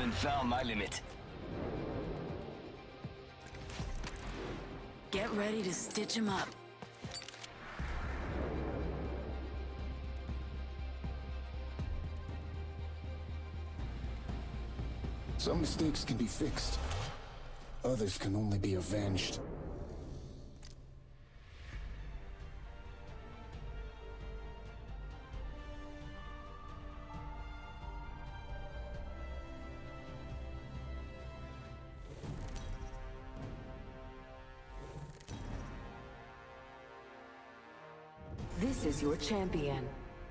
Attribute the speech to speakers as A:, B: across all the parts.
A: Haven't found my limit.
B: Get ready to stitch him up.
C: Some mistakes can be fixed. Others can only be avenged.
D: This is your champion.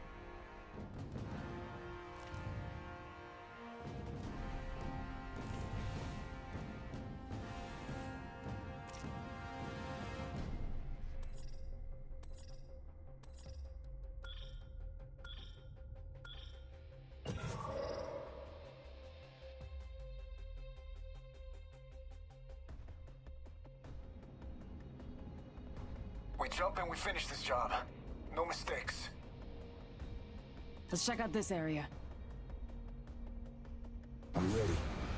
E: We jump and we finish this job. No mistakes.
B: Let's check out this area.
C: I'm ready.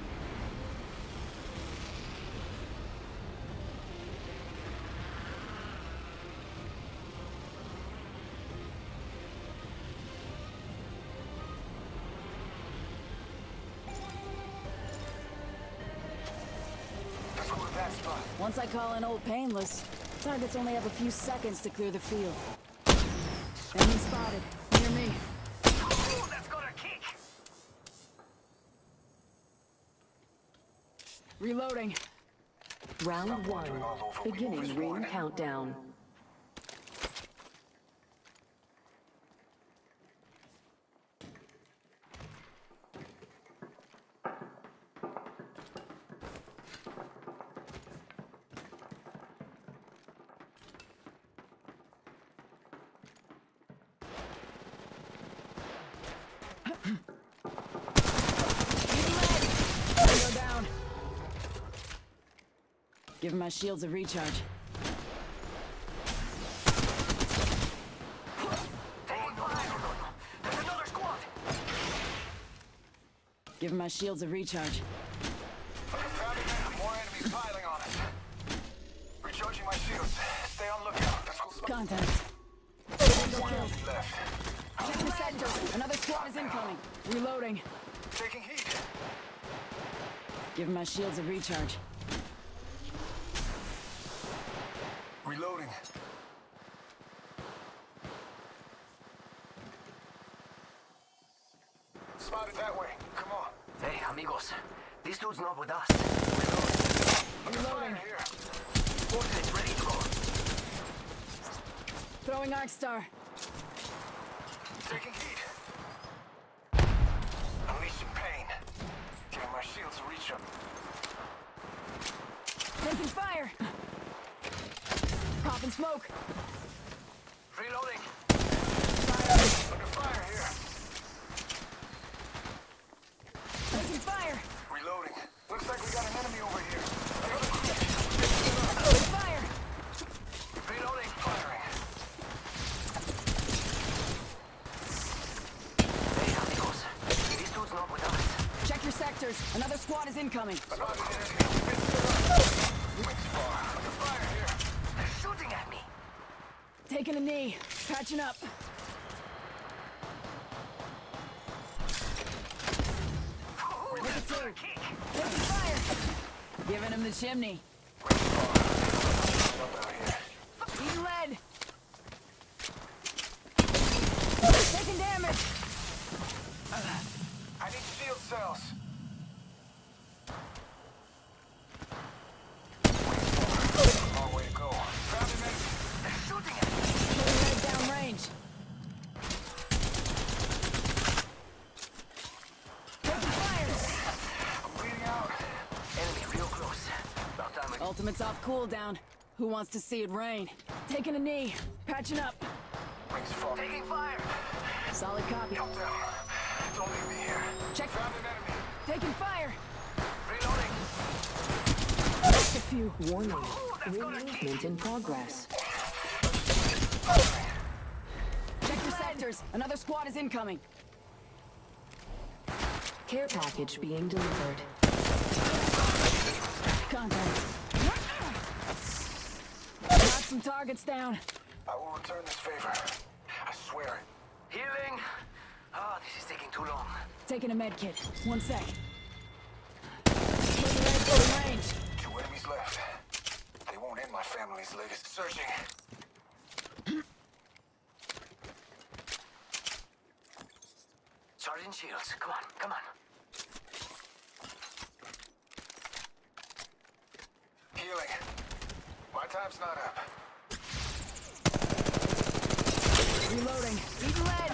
E: Let's go to that spot.
B: Once I call in Old Painless, targets only have a few seconds to clear the field. Enemy spotted. Near me.
E: Ooh, that's got a kick!
B: Reloading.
D: Round one. Beginning ring countdown.
B: Down. Give my shields a recharge.
E: There's another squad!
B: Give my shields a recharge.
E: More enemies piling on us. Recharging my shields. Stay on lookout. Let's go spot.
B: Contact.
E: One enemy left.
B: Check the sector. Another squad is incoming. Reloading.
E: Taking heat.
B: Give my shields a recharge.
E: Reloading. Spotted that way. Come on.
A: Hey, amigos. This dude's not with us.
E: Reloading. Here.
A: Ordnance ready to go.
B: Throwing Arc Star.
E: Taking heat. Unleashing pain. Giving my shields a reach up.
B: Taking fire. Popping smoke.
E: Reloading.
B: Fire.
E: Under fire here.
B: Taking fire.
E: Reloading. Looks like we got an enemy over here.
B: Taking fire.
E: Reloading. Firing.
A: Hey, amigos. This dude's not with us.
B: Check your sectors. Another squad is incoming.
E: Another enemy. Wings far. Under fire here.
A: They're shooting at me.
B: Taking a knee. Patching up.
E: Ooh,
B: Look at
E: that's got a
B: two.
E: kick.
B: Taking fire. Giving him the chimney.
E: Wings far. Up out here.
B: Eating lead. Taking damage.
E: I need shield cells. Long way to go. Grab him in. They're shooting at me.
B: Putting lead down range. Taking fire.
E: I'm bleeding out.
A: Enemy real close. About time we...
B: Ultimate's off cooldown. Who wants to see it rain? Taking a knee. Patching up.
E: Wings far. Taking fire.
B: Solid copy.
E: Jump down. Don't leave me here.
B: Check.
E: Found an enemy.
B: Taking fire.
E: Reloading.
B: Just a few.
D: Warning.
E: Ooh, that's got a
D: Ring
E: kick.
D: movement in progress.
B: Check your sectors. Another squad is incoming.
D: Care package being delivered.
B: Contact. Knock some targets down.
E: I will return this favor. I swear it.
A: Healing. Ah, this is taking too long.
B: Taking a med kit. 1 sec. Putting red for range.
E: 2 enemies left. They won't end my family's legacy. Searching.
A: Sergeant Shields, come on, come on.
E: Healing. My time's not up.
B: Reloading. Eat lead.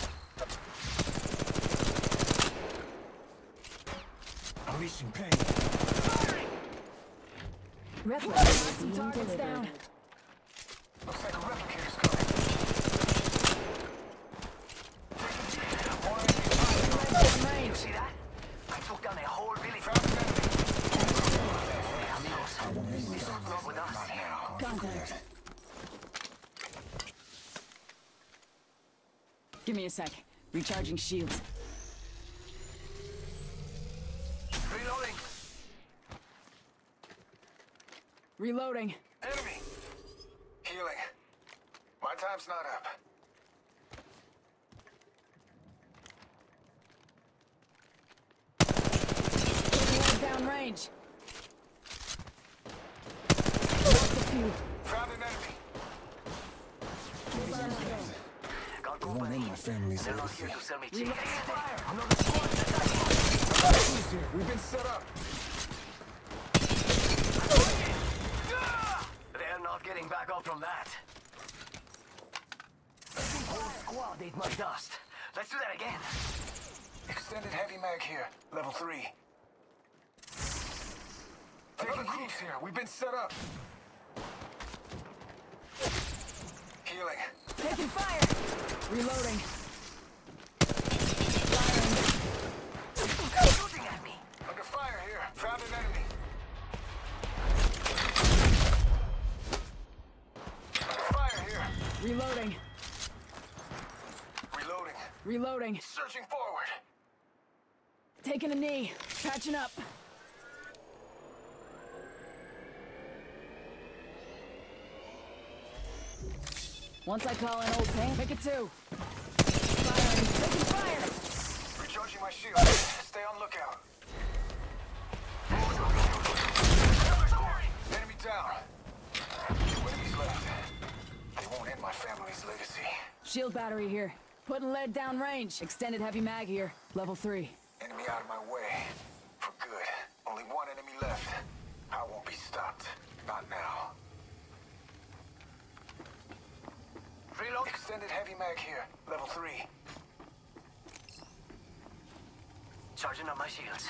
C: Unleashing pain.
D: Replicator
B: Some
D: being
B: targets down.
D: delivered.
E: Looks like a replicator's coming.
A: You see that? I took down a whole village. This one's not with us.
B: Contact. Give me a sec. Recharging shields.
E: Reloading.
B: Reloading.
E: Enemy. Healing. My time's not up.
B: Down range. Lost a few.
E: Found an enemy.
A: Got
C: They won't
A: company.
C: end my family's
A: They're not
C: legacy.
A: here to sell me
B: Reload.
A: tickets.
E: Another squad's attacking. Who's here? We've been set up.
A: They're not getting back up from that. Whole squad ate my dust. Let's do that again.
E: Extended heavy mag here. Level 3. Taking crews here. We've been set up. Healing.
B: Taking fire. Reloading.
A: Shooting at me.
E: Under fire here. Found an enemy. Under fire here.
B: Reloading.
E: Reloading.
B: Reloading.
E: Searching forward.
B: Taking a knee. Patching up. Once I call an old pain, pick it 2. Firing. Taking fire.
E: Recharging my shield. Stay on lookout. Enemy down. 2 enemies left. They won't end my family's legacy.
B: Shield battery here. Putting lead down range. Extended heavy mag here. Level 3.
E: Enemy out of my way. For good. Only 1 enemy left. I won't be stopped. Not now.
A: Reload.
E: Extended heavy mag here. Level 3.
A: Charging up my shields.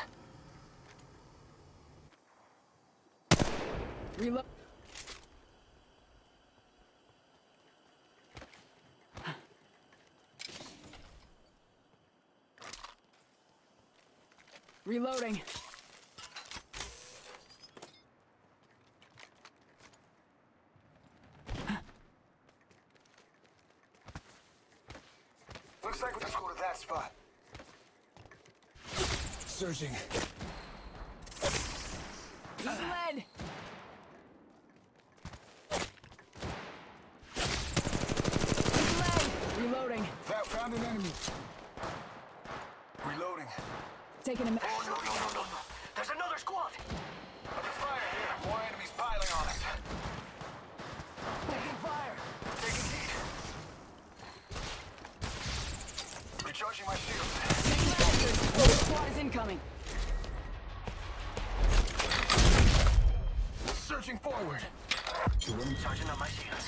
B: Reload. Reloading.
E: Looks like we just go to that spot.
C: Surging.
B: Eat lead. Eat lead. Reloading.
E: Found an enemy. Reloading.
B: Taking a
A: Oh, no. There's another squad.
E: Under fire here. More enemies piling on us.
A: Taking fire.
E: Taking heat. Recharging my shield.
B: squad is incoming.
E: Searching forward.
A: Charging up my shields.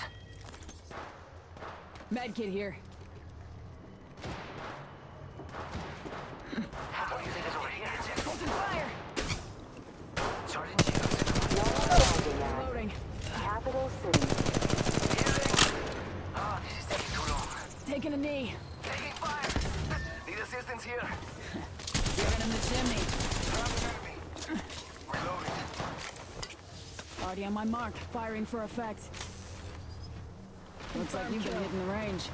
B: Medkit here.
A: What do you think is over here?
B: Taking fire.
A: Charging shields.
B: Reloading.
D: Capital City.
A: Healing. Ah, this is taking too long.
B: Taking a knee.
A: Taking fire. Need assistance here.
B: Giving him the chimney.
E: Found an enemy. Reloading.
B: Already on my mark. Firing for effect. Looks like you've been hitting the range.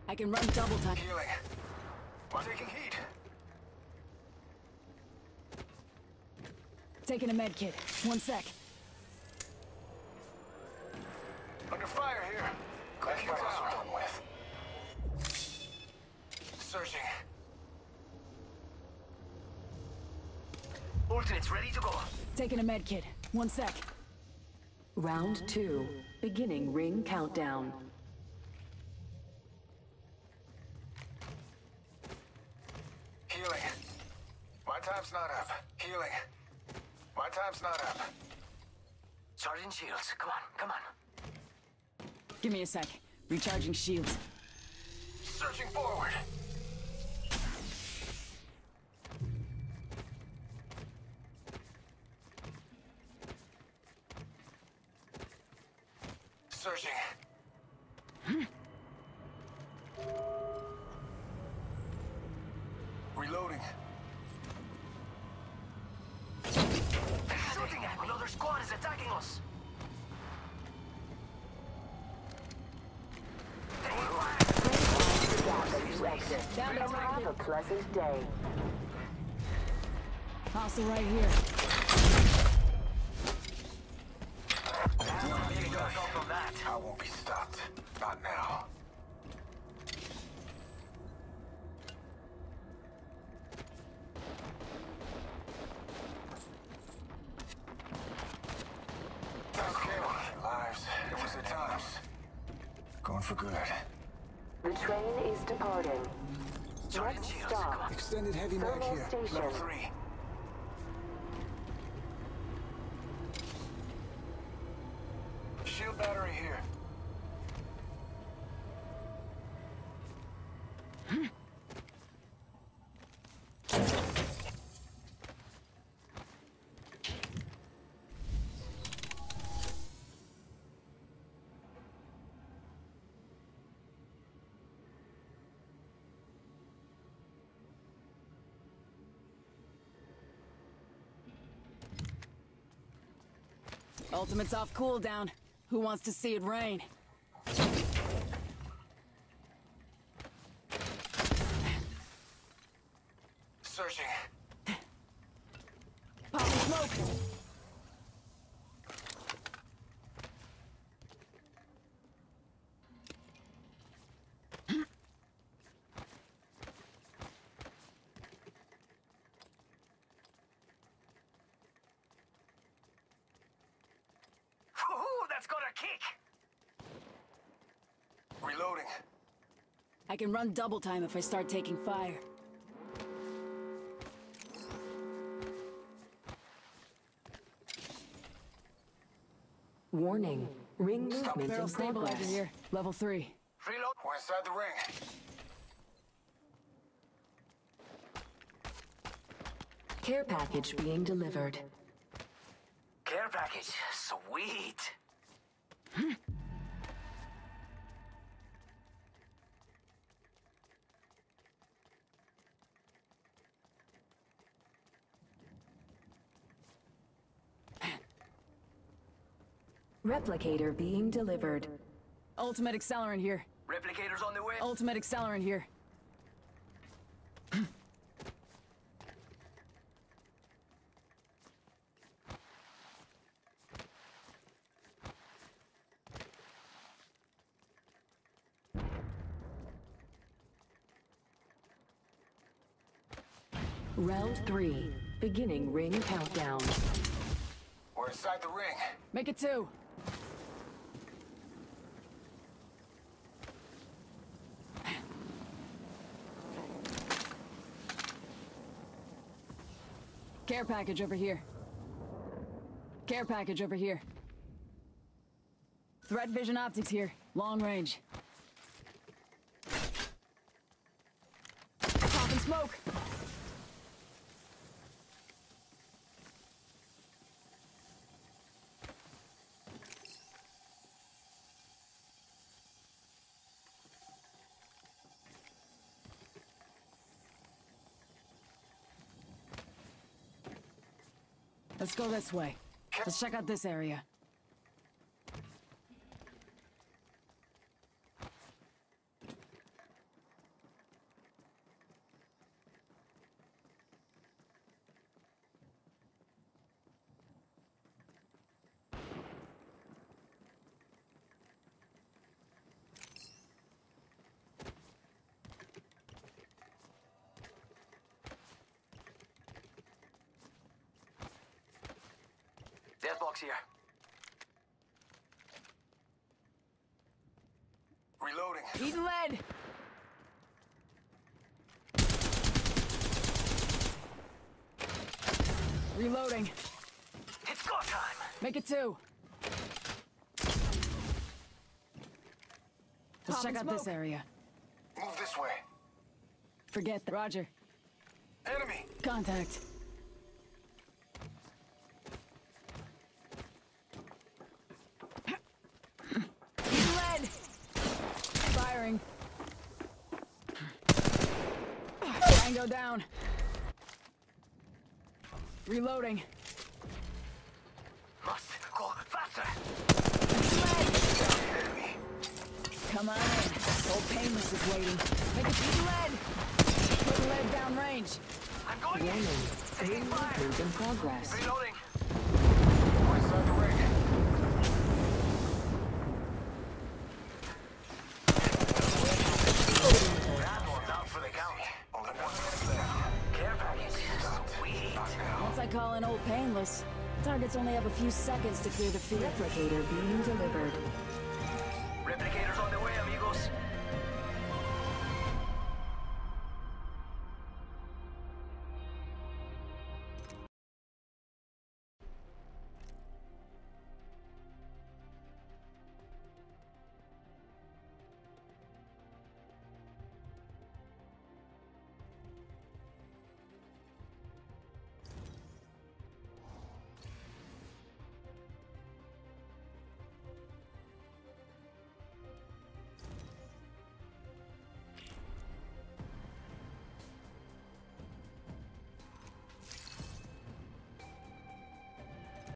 B: I can run double time.
E: Healing. I'm taking heat.
B: Taking a med kit. 1 sec.
E: Under fire here. Glad you guys are done with. Searching.
A: Alternates ready to go.
B: Taking a med kit. 1 sec.
D: Round 2. Beginning ring countdown.
E: Healing. My time's not up. Healing. My time's not up.
A: Charging shields. Come on, come on.
B: Give me a sec. Recharging shields.
E: Searching forward. Searching. Reloading.
A: Shooting at me. Another squad is attacking us.
B: Down to
D: Have a
B: target.
D: pleasant day.
B: Hostile right here.
A: From that.
E: I won't be stopped. Not now. Okay, lives. It was their times. Going for good.
D: The train is departing.
A: Charging
D: Next
A: shields. Come
D: stop,
A: on.
C: Extended heavy mag
D: Thermal
C: here.
D: station.
E: Level 3. Shield battery here.
B: Ultimate's off cooldown. Who wants to see it rain?
E: Searching.
B: Popping smoke!
A: Ooh, that's got a kick.
E: Reloading.
B: I can run double time if I start taking fire.
D: Warning. Ring movement
B: Barrel
D: in
B: stabilizer
D: progress.
B: here. Level 3.
E: Reload. We're inside the ring.
D: Care package being delivered.
A: Care package. Sweet.
D: Replicator being delivered.
B: Ultimate accelerant here.
A: Replicators on the way.
B: Ultimate accelerant here.
D: Round 3. Beginning ring countdown.
E: We're inside the ring.
B: Make it 2. Care package over here. Care package over here. Threat vision optics here. Long range. Popping smoke! Let's go this way. Let's check out this area.
A: Med box here.
E: Reloading.
B: Eating lead! Reloading.
A: It's go time.
B: Make it 2. Let's check out this area.
E: Move this way.
B: Forget that. Roger.
E: Enemy.
B: Contact. Lead! Firing. Tango down. Reloading.
A: Must go faster.
E: Enemy.
B: Come on in. Old Painless is waiting. Make it eat lead. Put lead down range.
A: I'm going in.
D: Warning.
A: Taking
D: Ring
A: fire.
D: movement in progress.
A: Reloading.
E: Right side the ring.
A: That one's out for the count.
E: Only one enemy left.
A: Care package. Sweet.
E: Not now.
B: Once I call in Old Painless, targets only have a few seconds to clear the field.
D: Replicator being delivered.